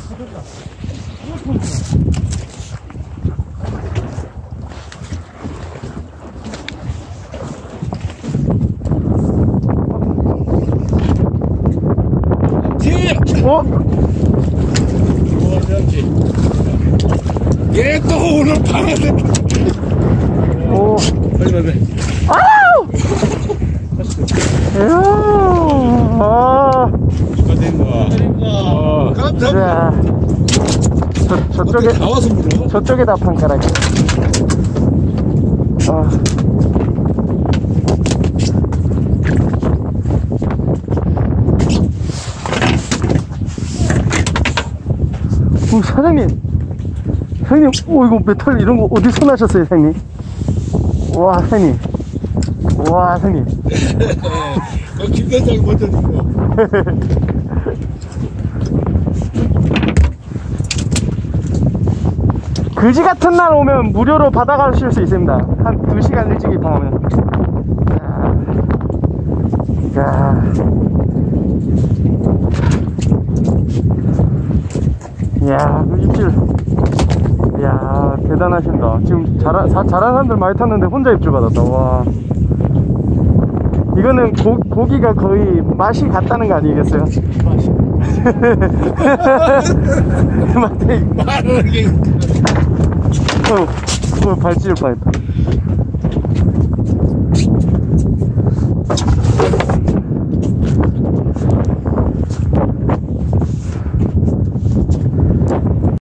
어? 얘 또 오늘 밤에 오. 빨리. 아우! 이야. 아. 축하드립니다. 자. 저쪽에 다 와서 물어. 저쪽에다 판가락이. 아. 오, 사장님, 형님, 오, 이거 메탈 이런 거 어디서 나셨어요, 사장님? 와, 사장님. 와, 사장님. 김대장이 먼저 준 거. 그지 같은 날 오면 무료로 받아가실 수 있습니다. 한 2시간 일찍 입항하면. 이야, 그 입질. 이야, 대단하신다. 지금 잘한 사람들 많이 탔는데 혼자 입질 받았다. 와. 이거는 고기가 거의 맛이 같다는 거 아니겠어요? 맛이. 말하는 게. 발찌를 뻔했다.